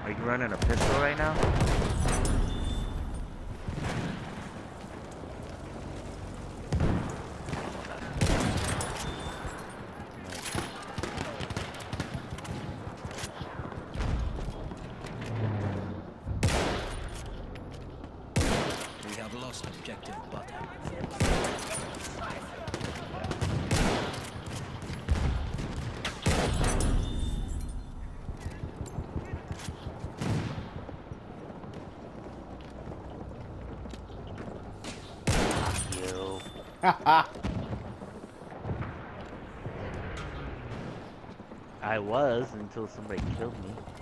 Are you running a pistol right now? We have lost objective butter. Yo. I was until somebody killed me.